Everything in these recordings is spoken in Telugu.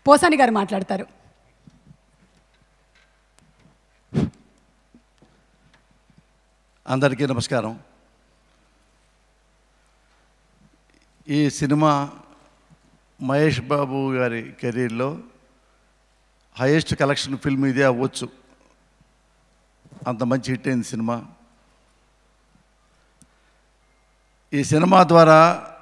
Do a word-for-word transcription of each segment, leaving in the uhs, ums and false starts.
పోసాని గారు మాట్లాడతారు. అందరికీ నమస్కారం. ఈ సినిమా మహేష్ బాబు గారి కెరీర్లో హైయెస్ట్ కలెక్షన్ ఫిల్మ్ ఇదే అవ్వచ్చు. అంత మంచి హిట్ అయింది సినిమా. ఈ సినిమా ద్వారా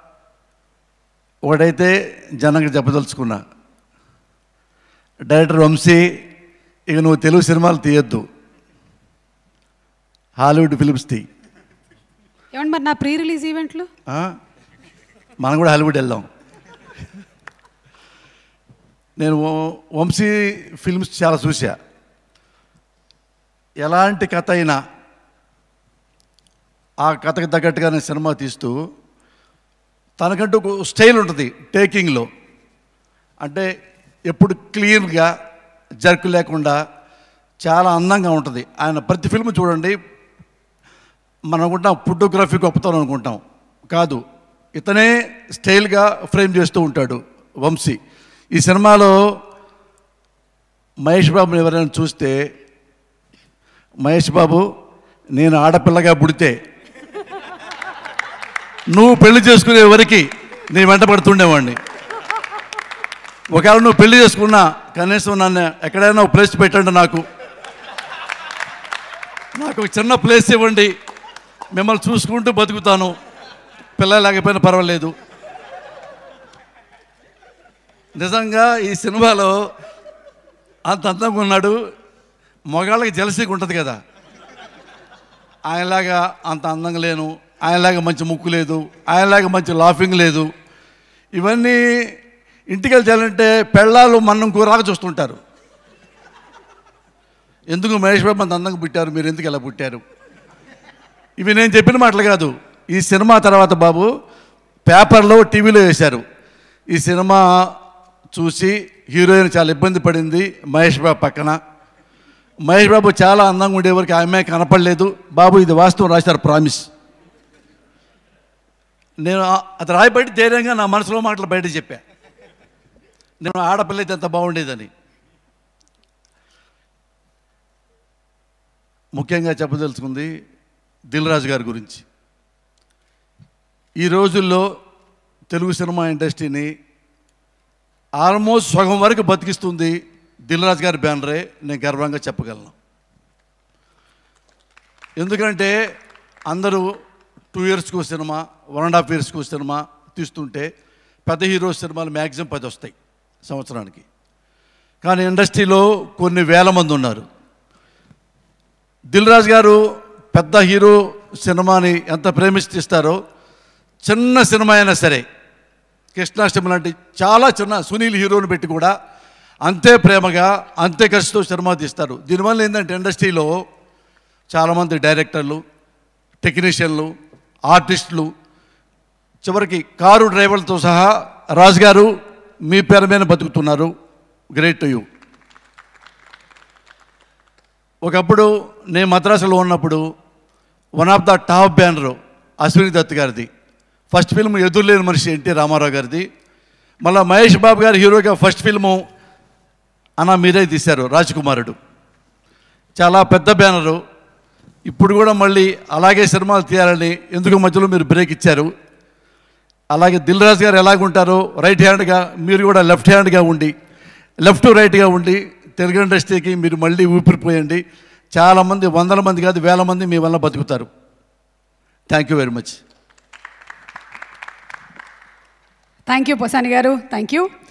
ఒకటైతే జనంగా చెప్పదలుచుకున్నా, డైరెక్టర్ వంశీ, ఇక నువ్వు తెలుగు సినిమాలు తీయొద్దు, హాలీవుడ్ ఫిలిమ్స్ తీ. ఏమండి మరి నా ప్రీ రిలీజ్ ఈవెంట్లు మనం కూడా హాలీవుడ్ వెళ్దాం. నేను వంశీ ఫిల్మ్స్ చాలా చూసా. ఎలాంటి కథ అయినా ఆ కథకు తగ్గట్టుగానే సినిమా తీస్తూ తనకంటూ ఒక స్టైల్ ఉంటుంది టేకింగ్లో. అంటే ఎప్పుడు క్లీన్గా జర్క్ లేకుండా చాలా అందంగా ఉంటుంది. ఆయన ప్రతి ఫిల్మ్ చూడండి, మనం అనుకుంటాం ఫోటోగ్రఫీ గొప్పతనం అనుకుంటాం, కాదు, ఇతనే స్టైల్గా ఫ్రేమ్ చేస్తూ ఉంటాడు వంశీ. ఈ సినిమాలో మహేష్ బాబుని ఎవరైనా చూస్తే, మహేష్ బాబు నేను ఆడపిల్లగా పుడితే నువ్వు పెళ్లి చేసుకునే వరకు నేను వెంట పడుతుండేవాడిని. ఒకవేళ నువ్వు పెళ్లి చేసుకున్నా కనీసం నన్ను ఎక్కడైనా ప్లేస్ పెట్టండి, నాకు నాకు ఒక చిన్న ప్లేస్ ఇవ్వండి, మిమ్మల్ని చూసుకుంటూ బతుకుతాను, పిల్లలు లేకపోయినా పర్వాలేదు. నిజంగా ఈ సినిమాలో అంత అందంగా ఉన్నాడు. మగాళ్ళకి జలసీగా ఉంటుంది కదా, ఆయనలాగా అంత అందంగా లేను, ఆయనలాగా మంచి ముక్కు లేదు, ఆయనలాగా మంచి లాఫింగ్ లేదు. ఇవన్నీ ఇంటికి వెళ్ళాలంటే పెళ్ళాలు మన్నం కూరలాగా చూస్తుంటారు. ఎందుకు మహేష్ బాబు అంత అందంగా పుట్టారు, మీరు ఎందుకు ఎలా పుట్టారు? ఇవి నేను చెప్పిన మాటలు కాదు. ఈ సినిమా తర్వాత బాబు పేపర్లో టీవీలో వేశారు. ఈ సినిమా చూసి హీరోయిన్ చాలా ఇబ్బంది పడింది మహేష్ బాబు పక్కన. మహేష్ బాబు చాలా అందంగా ఉండేవరకు ఆమె కనపడలేదు. బాబు ఇది వాస్తవం రాశారు, ప్రామిస్. నేను అది రాయబడి ధైర్యంగా నా మనసులో మాటలు బయట చెప్పా, నేను ఆడపిల్ల అయితే ఎంత బాగుండేదని. ముఖ్యంగా చెప్పదలుచుకుంది దిల్ రాజు గారి గురించి. ఈ రోజుల్లో తెలుగు సినిమా ఇండస్ట్రీని ఆల్మోస్ట్ సగం వరకు బతికిస్తుంది దిల్ రాజు గారి బ్యానరే, నేను గర్వంగా చెప్పగలను. ఎందుకంటే అందరూ టూ ఇయర్స్కు సినిమా, వన్ అండ్ హాఫ్ ఇయర్స్కు సినిమా తీస్తుంటే పెద్ద హీరో సినిమాలు మ్యాక్సిమం పది వస్తాయి సంవత్సరానికి. కానీ ఇండస్ట్రీలో కొన్ని వేల మంది ఉన్నారు. దిల్ రాజు గారు పెద్ద హీరో సినిమాని ఎంత ప్రేమిస్తారో, చిన్న సినిమా అయినా సరే, కృష్ణాష్టమి లాంటి చాలా చిన్న సునీల్ హీరోని పెట్టి కూడా అంతే ప్రేమగా అంతే ఖర్చుతో సినిమా తీస్తారు. దీనివల్ల ఏంటంటే ఇండస్ట్రీలో చాలామంది డైరెక్టర్లు, టెక్నీషియన్లు, ఆర్టిస్టులు, చివరికి కారు డ్రైవర్లతో సహా రాజుగారు మీ పేరు మీద బతుకుతున్నారు. Great to you. ఒకప్పుడు నేను మద్రాసులో ఉన్నప్పుడు one of the top banner Ashwini Dutt గారిది. ఫస్ట్ ఫిల్మ్ ఎదురులేని మనిషి ఎన్టీ రామారావు గారిది. మళ్ళీ మహేష్ బాబు గారి హీరోగా ఫస్ట్ ఫిల్ము అన్న మీరే తీశారు, రాజకుమారుడు. చాలా పెద్ద బ్యానరు. ఇప్పుడు కూడా మళ్ళీ అలాగే సినిమాలు తీయాలని ఎందుకు మధ్యలో మీరు బ్రేక్ ఇచ్చారు. అలాగే దిల్ రాజు గారు ఎలాగుంటారో రైట్ హ్యాండ్గా మీరు కూడా లెఫ్ట్ హ్యాండ్గా ఉండి, లెఫ్ట్ రైట్గా ఉండి తెలుగు ఇండస్ట్రీకి మీరు మళ్ళీ ఊపిరిపోయండి. చాలామంది, వందల మంది కాదు వేల మంది మీ వల్ల బతుకుతారు. Thank you very much. Thank you Posani garu, thank you.